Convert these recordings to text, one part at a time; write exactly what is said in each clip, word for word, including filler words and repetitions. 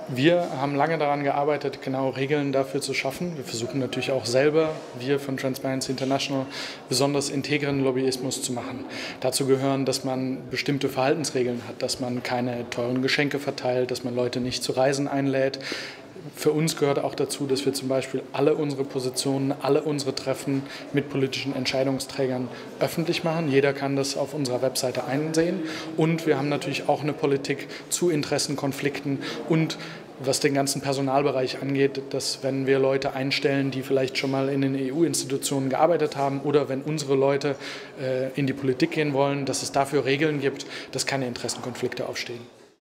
Wir haben lange daran gearbeitet, genau Regeln dafür zu schaffen. Wir versuchen natürlich auch selber, wir von Transparency International, besonders integren Lobbyismus zu machen. Dazu gehören, dass man bestimmte Verhaltensregeln hat, dass man keine teuren Geschenke verteilt, dass man Leute nicht zu Reisen einlädt. Für uns gehört auch dazu, dass wir zum Beispiel alle unsere Positionen, alle unsere Treffen mit politischen Entscheidungsträgern öffentlich machen. Jeder kann das auf unserer Webseite einsehen. Und wir haben natürlich auch eine Politik zu Interessenkonflikten und was den ganzen Personalbereich angeht, dass wenn wir Leute einstellen, die vielleicht schon mal in den E U-Institutionen gearbeitet haben oder wenn unsere Leute äh, in die Politik gehen wollen, dass es dafür Regeln gibt, dass keine Interessenkonflikte aufstehen.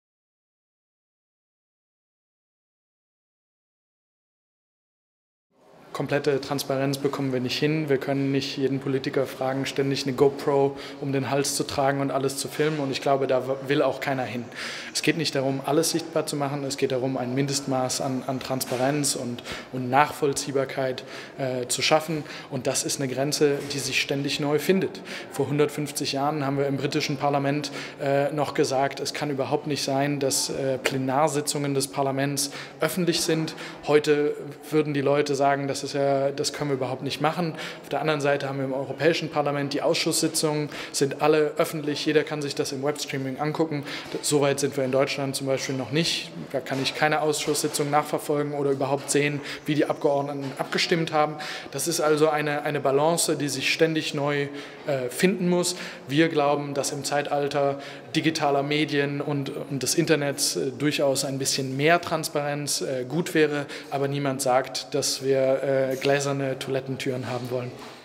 Komplette Transparenz bekommen wir nicht hin. Wir können nicht jeden Politiker fragen, ständig eine GoPro um den Hals zu tragen und alles zu filmen. Und ich glaube, da will auch keiner hin. Es geht nicht darum, alles sichtbar zu machen. Es geht darum, ein Mindestmaß an, an Transparenz und, und Nachvollziehbarkeit äh, zu schaffen. Und das ist eine Grenze, die sich ständig neu findet. Vor hundertfünfzig Jahren haben wir im britischen Parlament äh, noch gesagt, es kann überhaupt nicht sein, dass äh, Plenarsitzungen des Parlaments öffentlich sind. Heute würden die Leute sagen, dass Das, ist ja, das können wir überhaupt nicht machen. Auf der anderen Seite haben wir im Europäischen Parlament die Ausschusssitzungen, sind alle öffentlich, jeder kann sich das im Webstreaming angucken. Soweit sind wir in Deutschland zum Beispiel noch nicht. Da kann ich keine Ausschusssitzung nachverfolgen oder überhaupt sehen, wie die Abgeordneten abgestimmt haben. Das ist also eine, eine Balance, die sich ständig neu äh, finden muss. Wir glauben, dass im Zeitalter digitaler Medien und, und des Internets äh, durchaus ein bisschen mehr Transparenz äh, gut wäre, aber niemand sagt, dass wir äh, gläserne Toilettentüren haben wollen.